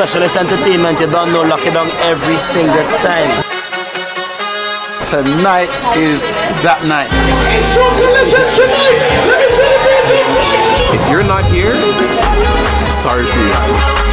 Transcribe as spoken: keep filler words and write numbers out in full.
Specialist entertainment, you don't know, lock it down every single time. Tonight is that night. Socalicious tonight! Let me celebrate your life! If you're not here, sorry for you.